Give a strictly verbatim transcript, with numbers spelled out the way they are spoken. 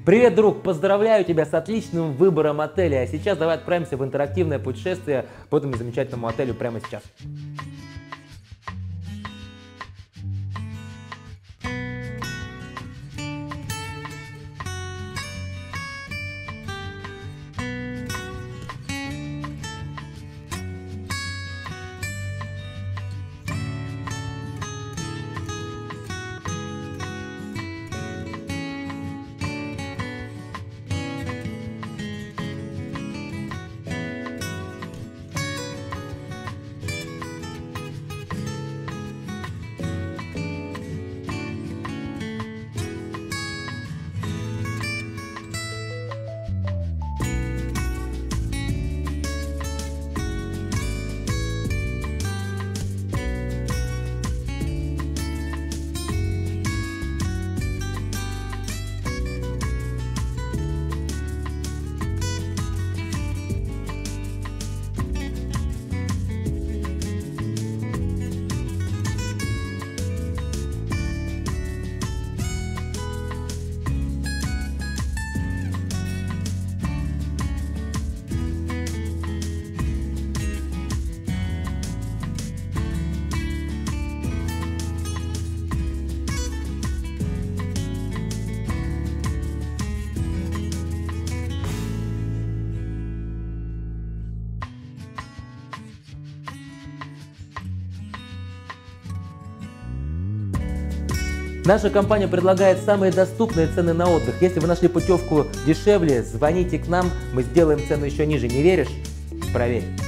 Привет, друг! Поздравляю тебя с отличным выбором отеля. А сейчас давай отправимся в интерактивное путешествие по этому замечательному отелю прямо сейчас. Наша компания предлагает самые доступные цены на отдых. Если вы нашли путевку дешевле, звоните к нам, мы сделаем цену еще ниже. Не веришь? Проверь.